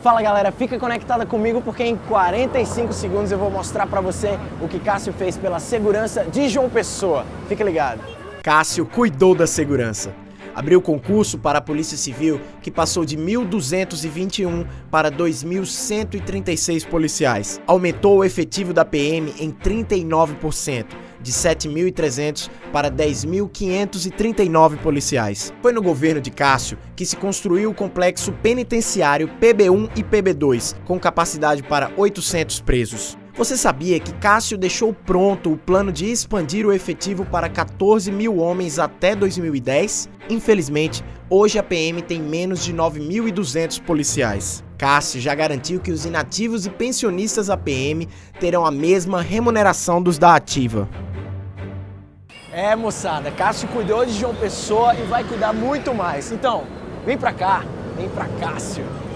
Fala galera, fica conectada comigo porque em 45 segundos eu vou mostrar pra você o que Cássio fez pela segurança de João Pessoa. Fica ligado. Cássio cuidou da segurança. Abriu concurso para a Polícia Civil, que passou de 1.221 para 2.136 policiais. Aumentou o efetivo da PM em 39%, de 7.300 para 10.539 policiais. Foi no governo de Cássio que se construiu o complexo penitenciário PB1 e PB2, com capacidade para 800 presos. Você sabia que Cássio deixou pronto o plano de expandir o efetivo para 14 mil homens até 2010? Infelizmente, hoje a PM tem menos de 9.200 policiais. Cássio já garantiu que os inativos e pensionistas da PM terão a mesma remuneração dos da ativa. É, moçada, Cássio cuidou de João Pessoa e vai cuidar muito mais. Então, vem pra cá, vem pra Cássio.